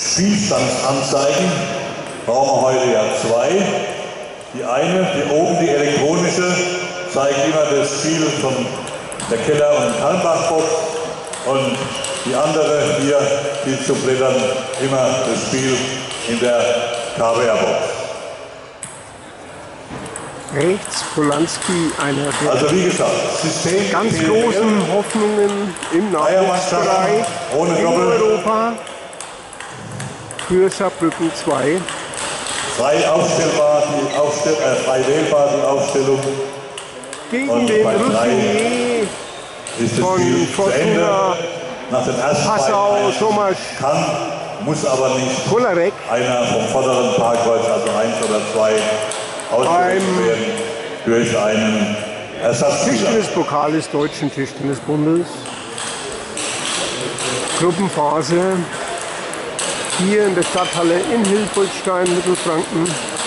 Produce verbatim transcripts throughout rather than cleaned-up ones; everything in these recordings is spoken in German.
Spielstandsanzeigen brauchen wir heute ja zwei. Die eine, die oben die elektronische, zeigt immer das Spiel von der Keller- und Kalmbach-Box und die andere hier, die zu blättern, immer das Spiel in der K W R-Box. Rechts Polanski, einer der also wie gesagt, System ganz großen Hoffnungen im Nachwuchsbereich in Europa für Saarbrücken zwei. Frei aufstellbar, die Aufstell äh, frei wählbar die Aufstellung. Gegen und den bei drei Routinier ist das von Spiel zu Ende. Fortuna Nach dem ersten Passau, beiden Thomas kann, muss aber nicht Kolarek einer vom vorderen Parkkreuz, also eins oder zwei, ausgewechselt werden durch einen Ersatzspieler. Tischtennispokal des Deutschen Tischtennisbundes. Gruppenphase hier in der Stadthalle in Hilpoltstein, Mittelfranken.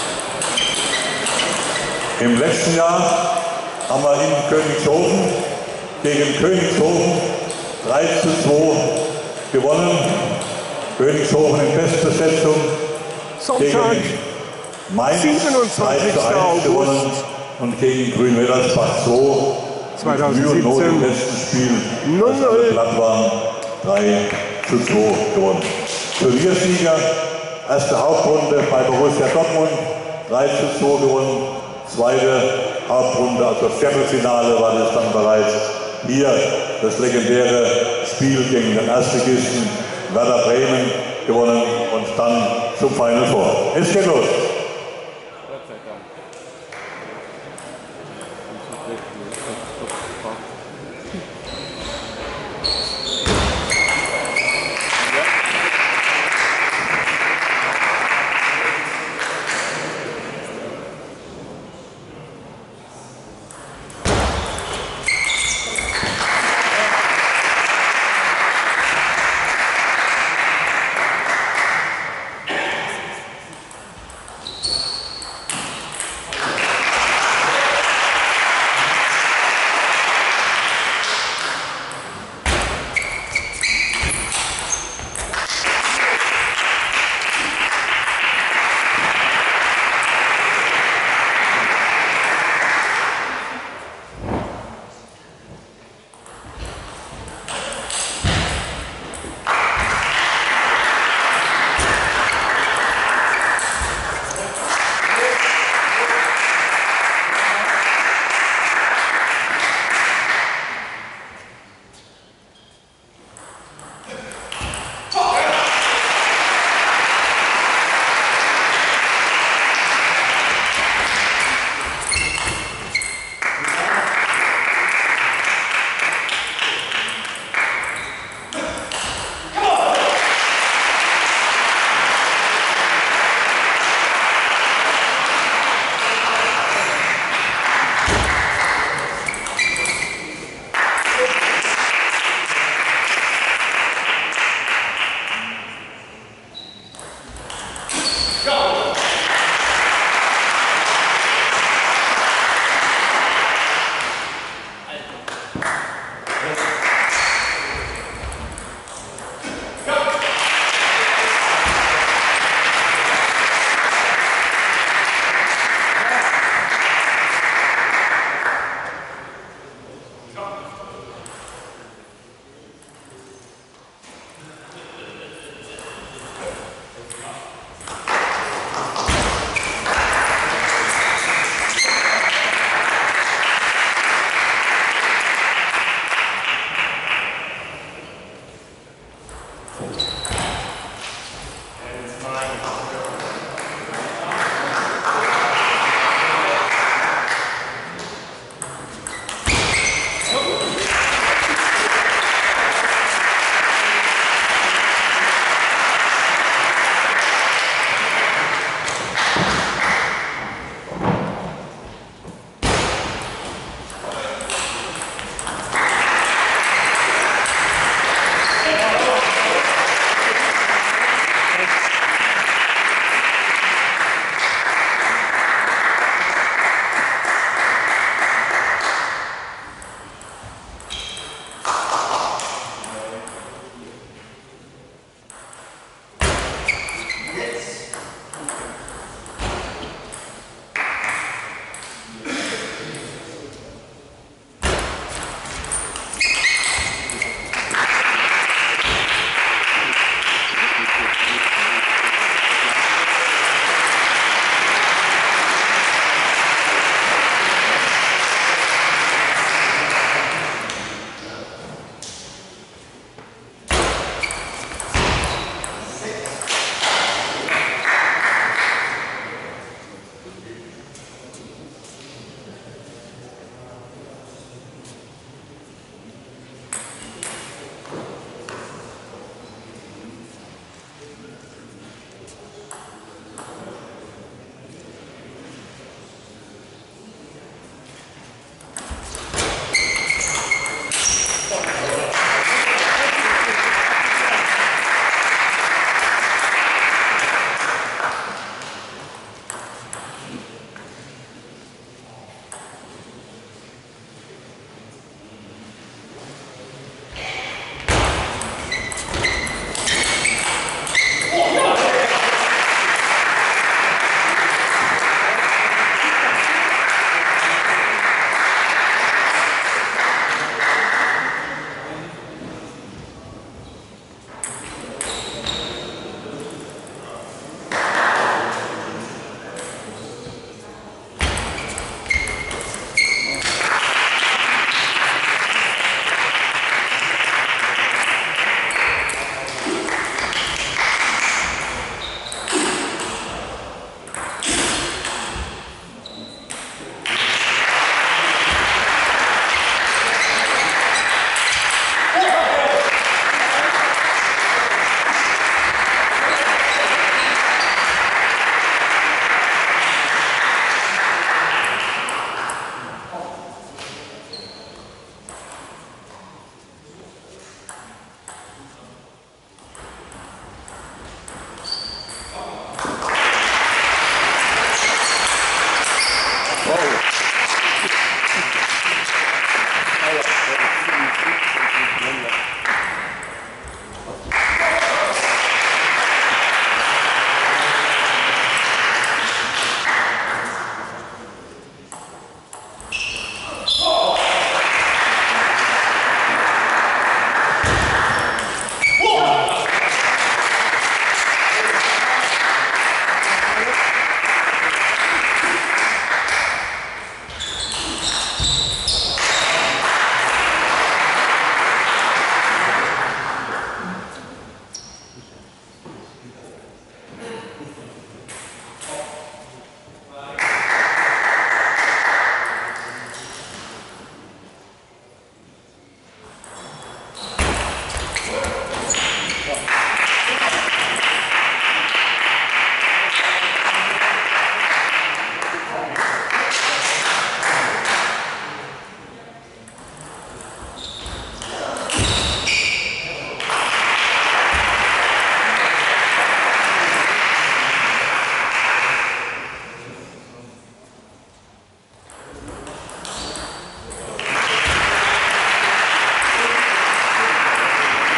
Im letzten Jahr haben wir in Königshofen gegen Königshofen drei zu zwei gewonnen. Königshofen in Bestbesetzung Sonntag, gegen Mainz siebenundzwanzigster drei zu eins gewonnen und gegen Grünweddersbach zwei zweitausendsiebzehn nur im letzten Spiel, null als alle platt waren, drei zu zwei gewonnen. Turniersieger, erste Hauptrunde bei Borussia Dortmund, drei zu zwei gewonnen, zweite Hauptrunde, also Viertelfinale war das dann bereits. Hier das legendäre Spiel gegen den Erstligisten Werder Bremen gewonnen und dann zum Final Four. Es geht los.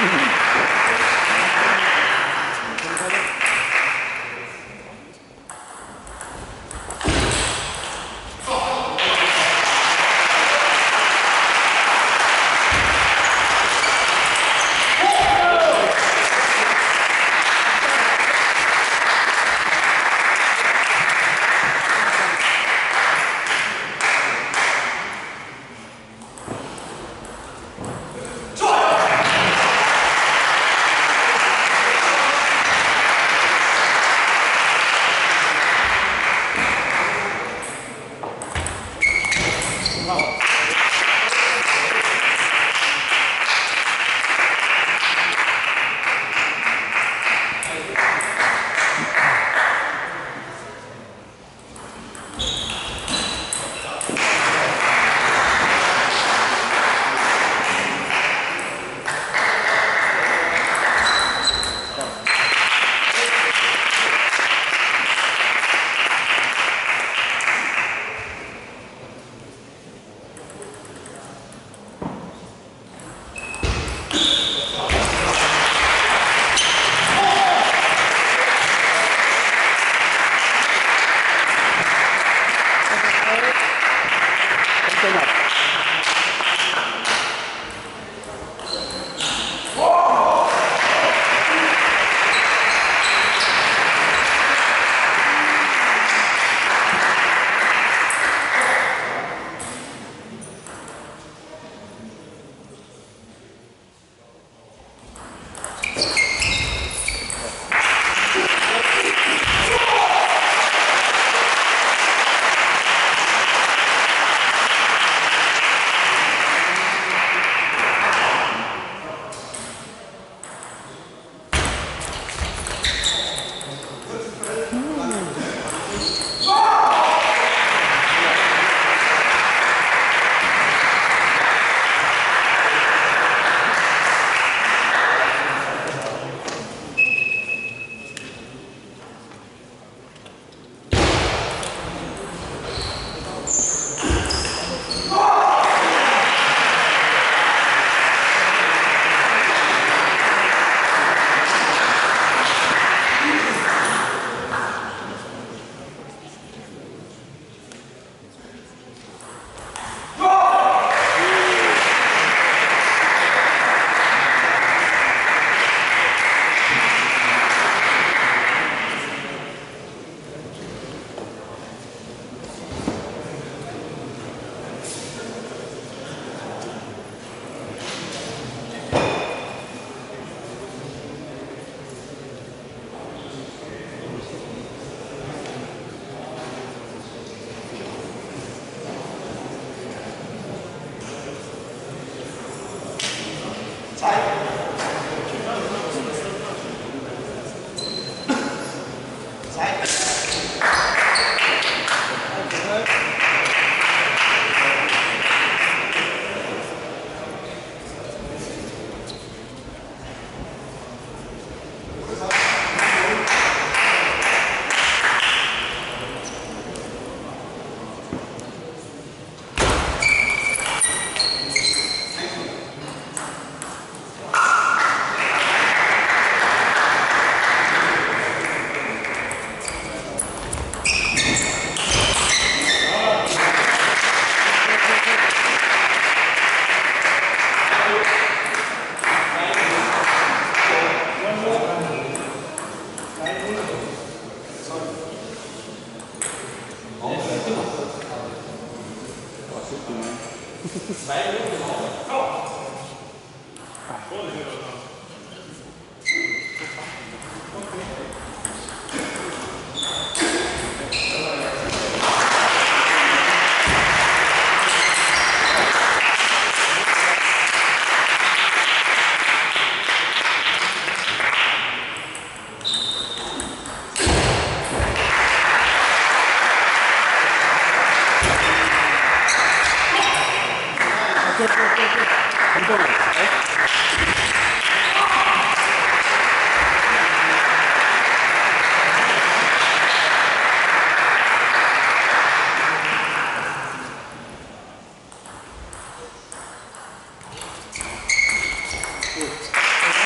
Gut.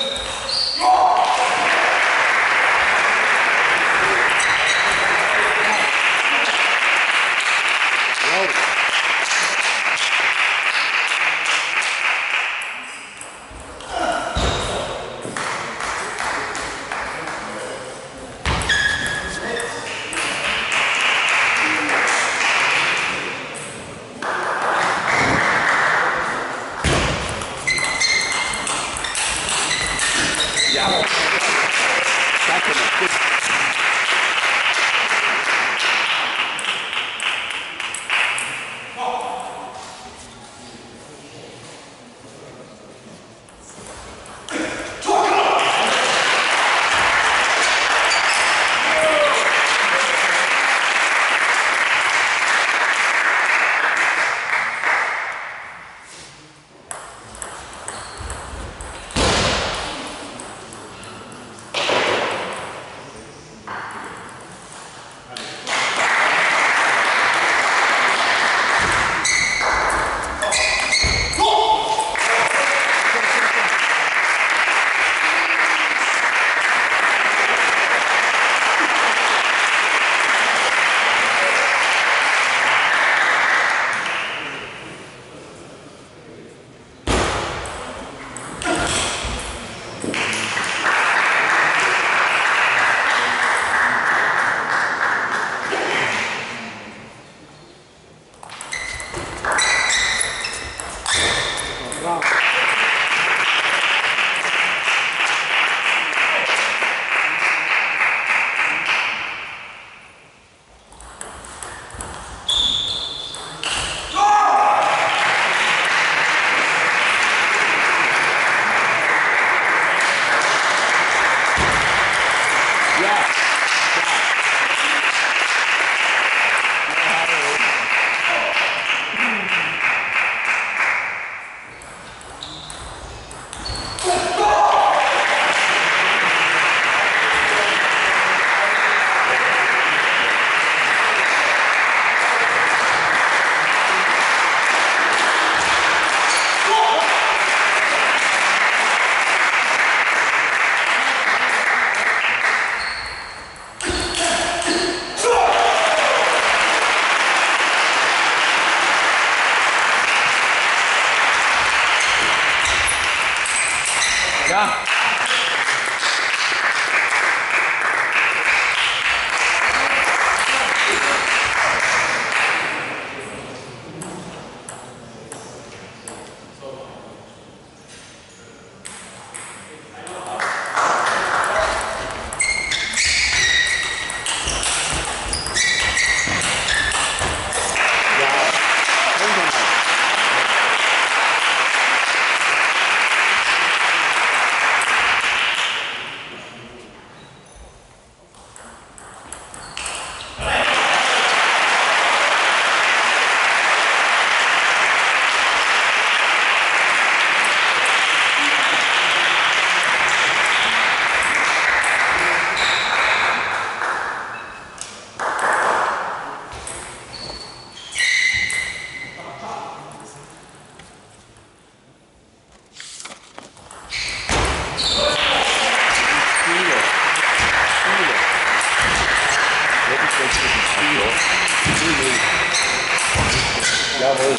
Jawohl.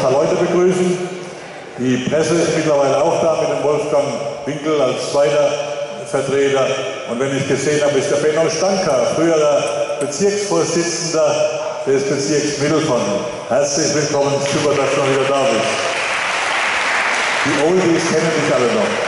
ein paar Leute begrüßen. Die Presse ist mittlerweile auch da mit dem Wolfgang Winkel als zweiter Vertreter. Und wenn ich gesehen habe, ist der Benno Stanker, früherer Bezirksvorsitzender des Bezirks Mittelfranken. Herzlich willkommen, super, dass du wieder da bist. Die Oldies kennen dich alle noch.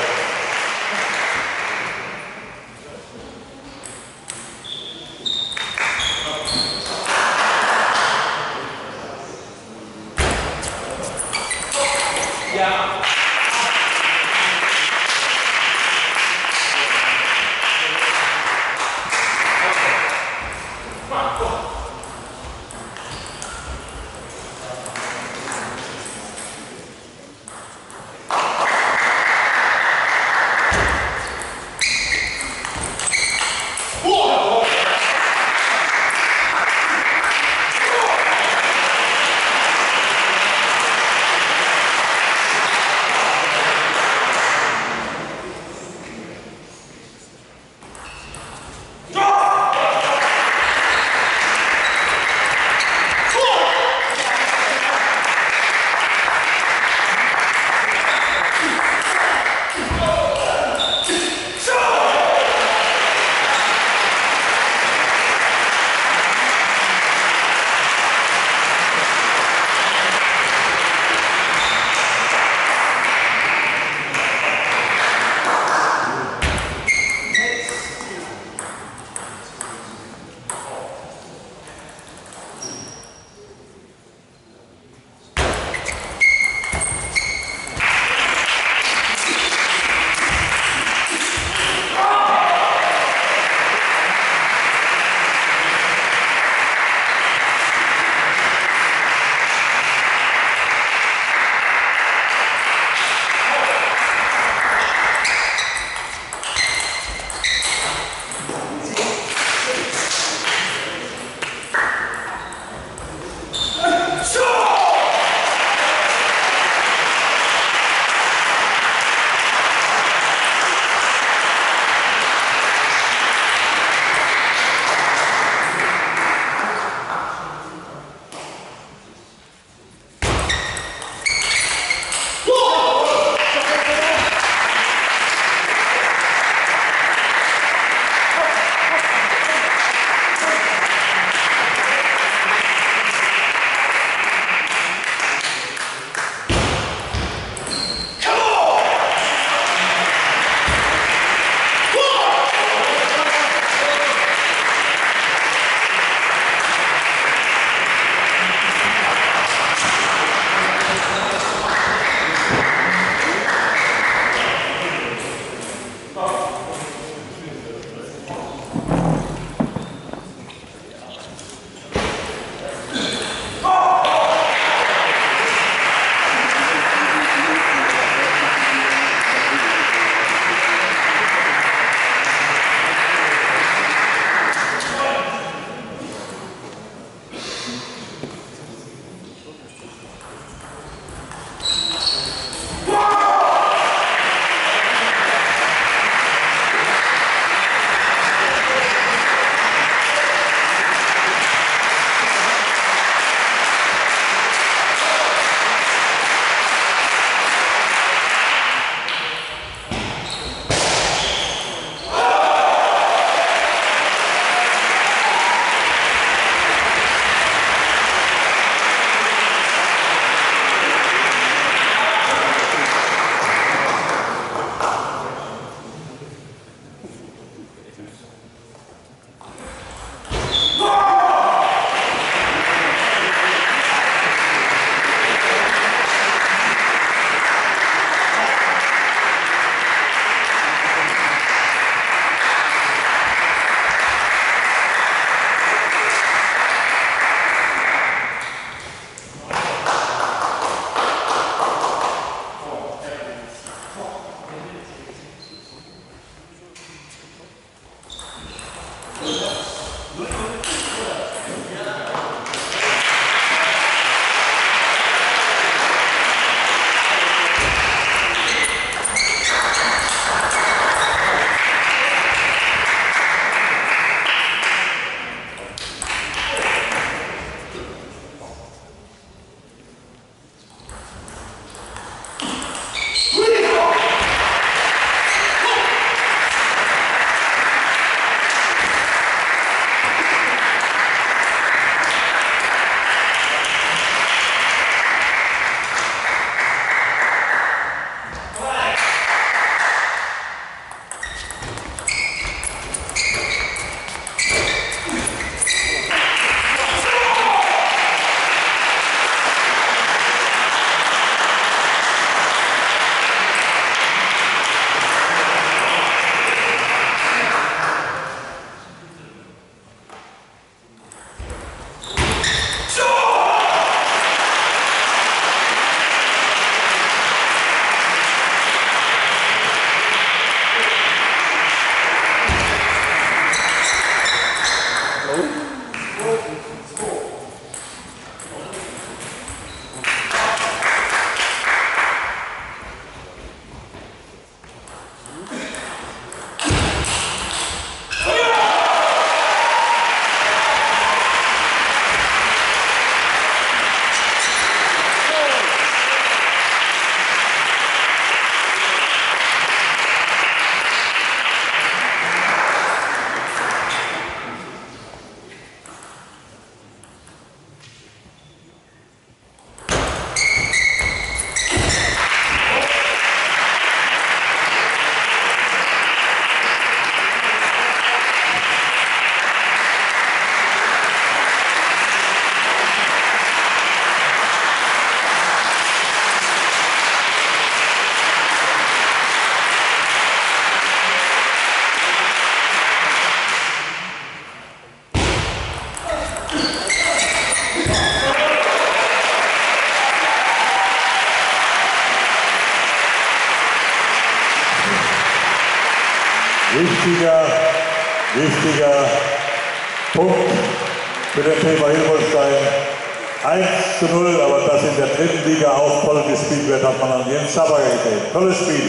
wichtiger, wichtiger Punkt für den T V Hilbolzstein. eins zu null, aber das in der dritten Liga auch toll gespielt wird, hat man an Jens Sabager gesehen. Tolles Spiel.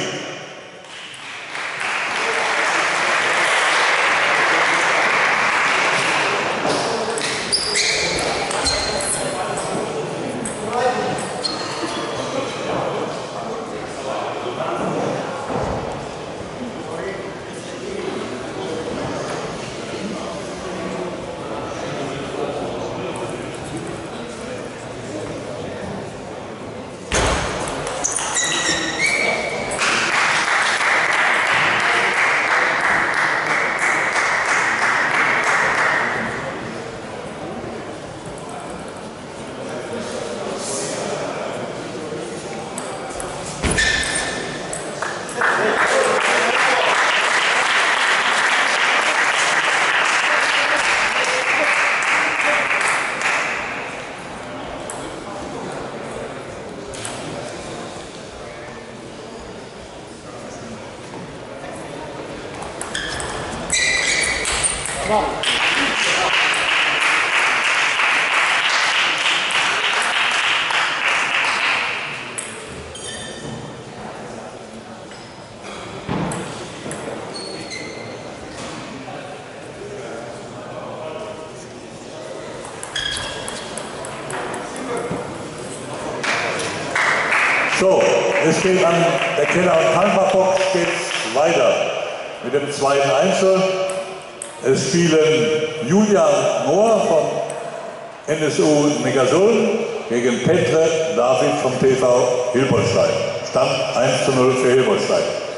So, es geht an der Keller- und Palmerbox geht's weiter mit dem zweiten Einzel. Es spielen Julian Mohr von N S U Neckarsulm gegen Petre David vom T V Hilbolzstein. Stand eins zu null für Hilbolzstein.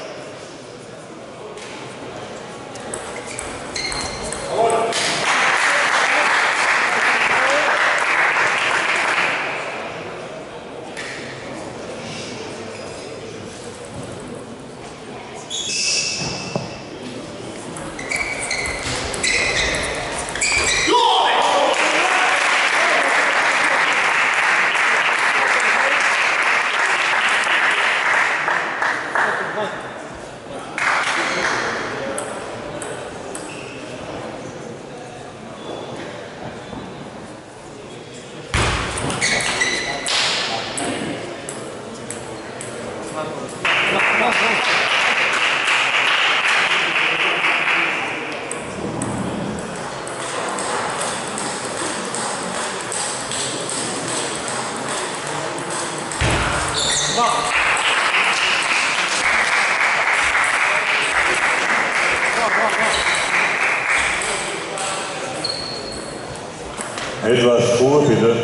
Etwas Ruhe bitte.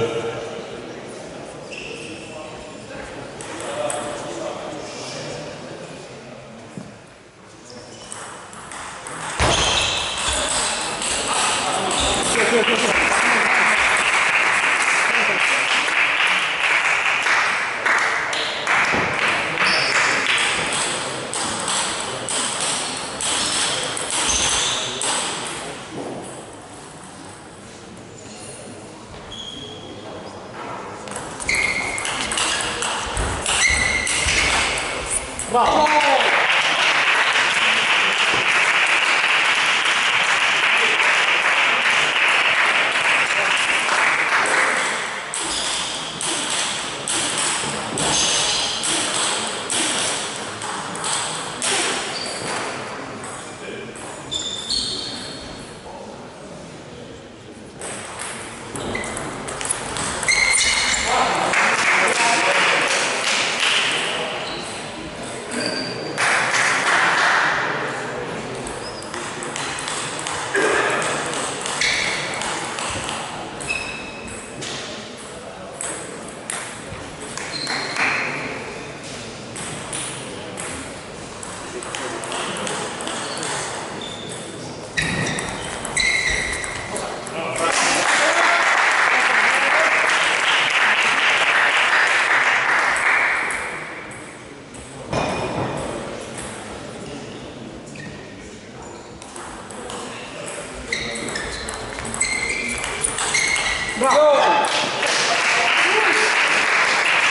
Bravo!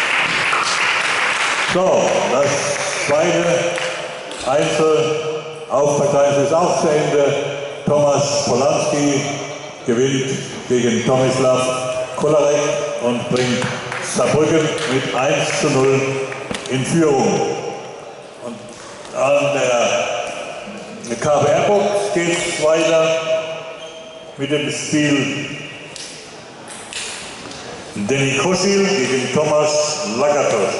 So, das zweite Einzel Aufparteien ist auch zu Ende. Thomas Polanski gewinnt gegen Tomislav Kolarek und bringt Saarbrücken mit eins zu null in Führung. Und an der K B R-Box geht es weiter mit dem Spiel Denny Koschil gegen Thomas Lagatos.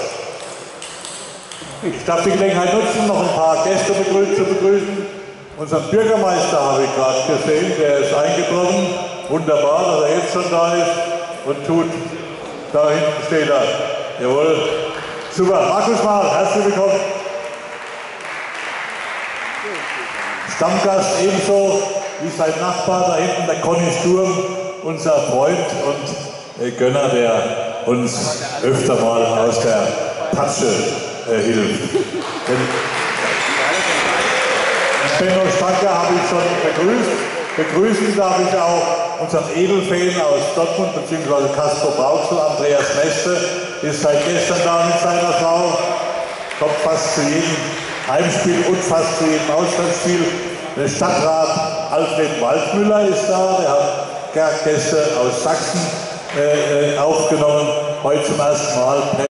Ich darf die Gelegenheit nutzen, noch ein paar Gäste begrü zu begrüßen. Unseren Bürgermeister habe ich gerade gesehen, der ist eingetroffen. Wunderbar, dass er jetzt schon da ist und tut. Da hinten steht er. Jawohl. Super. Markus Mahl, herzlich willkommen. Stammgast ebenso wie sein Nachbar da hinten, der Conny Sturm, unser Freund und äh, Gönner, der uns öfter mal aus der Patsche äh, hilft. Den Benno Stanker habe ich schon begrüßt. Begrüßen darf ich auch unseren Edelfan aus Dortmund bzw. Castro Brauxel, Andreas Meste, ist seit gestern da mit seiner Frau, kommt fast zu jedem Heimspiel und fast zu jedem Auswärtsspiel. Der Stadtrat Alfred Waldmüller ist da, der hat Gäste aus Sachsen äh, aufgenommen, heute zum ersten Mal.